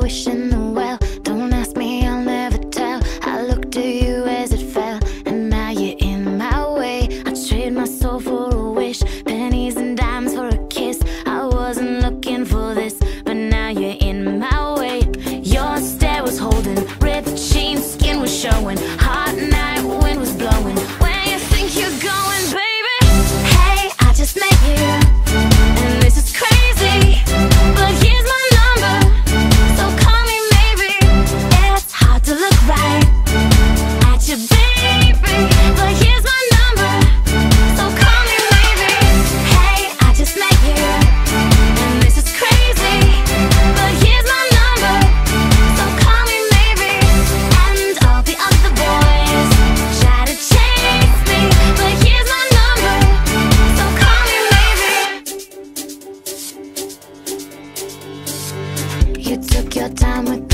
wishing the well. Don't ask me, I'll never tell. I looked to you as it fell, and now you're in my way. I trade my soul for a wish, pennies and dimes for a kiss. I wasn't looking for this, but now you're in my way. Your stare was holding, ripped jeans, skin was showing. Hot night, wind was blowing. Where you think you're going, baby? Hey, I just met you, and this is crazy, but here's my number, so call me maybe. It's hard to look right at you, baby, but here's my number, so call me maybe. Hey, I just met you, and this is crazy, but here's my number, so call me maybe. And all the other boys try to chase me, but here's my number, so call me maybe. You took your time with